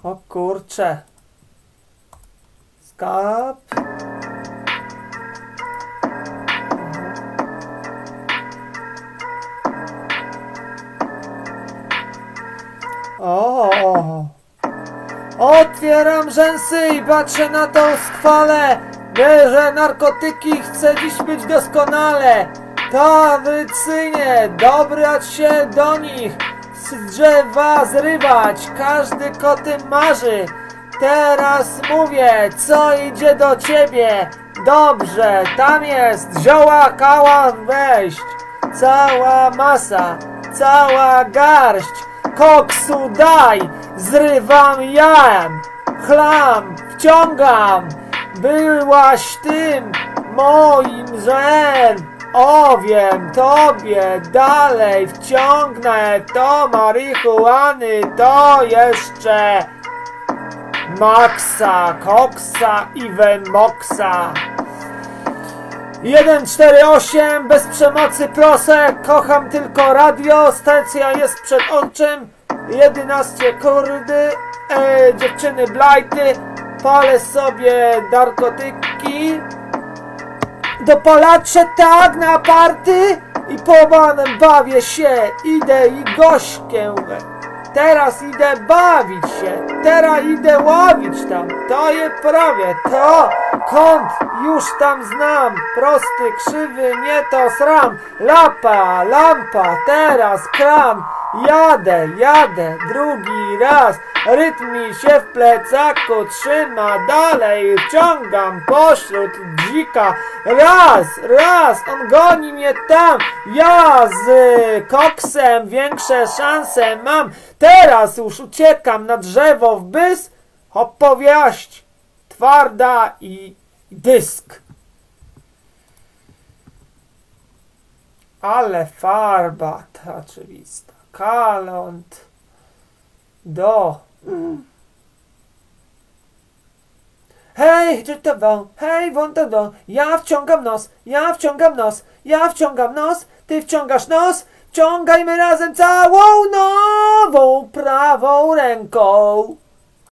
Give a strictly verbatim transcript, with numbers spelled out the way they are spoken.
O kurcze. Skap. O. Otwieram rzęsy i patrzę na tą skwalę. Bierze narkotyki, chcę dziś być doskonale. Tawycynie, dobrać się do nich, z drzewa zrywać, każdy o tym marzy. Teraz mówię, co idzie do ciebie. Dobrze, tam jest zioła kała wejść. Cała masa, cała garść. Koksu daj, zrywam jam, chlam, wciągam. Byłaś tym moim żem. O wiem, tobie dalej wciągnę to marihuany, to jeszcze Maxa, Koksa i Wemoksa. jeden cztery osiem, bez przemocy proszę, kocham tylko radio, stacja jest przed oczem, jedenaście kurdy, e, dziewczyny blajty, palę sobie narkotyki, dopalacze tak na party i po banem bawię się, idę i gośkę, teraz idę bawić się, teraz idę łowić tam, to je prawie, to kąt już tam znam, prosty, krzywy, nie to sram, lapa, lampa, teraz kram, jadę, jadę, drugi raz, rytm mi się w plecaku trzyma, dalej wciągam pośród dzika, raz, raz, on goni mnie tam, ja z koksem większe szanse mam, teraz już uciekam na drzewo w bys, opowieść twarda i dysk. Ale farba ta oczywista. Kalont do. Mm. Hej, żytowo, hej, wątowo, ja wciągam nos, ja wciągam nos, ja wciągam nos, ty wciągasz nos, wciągajmy razem całą nową prawą ręką.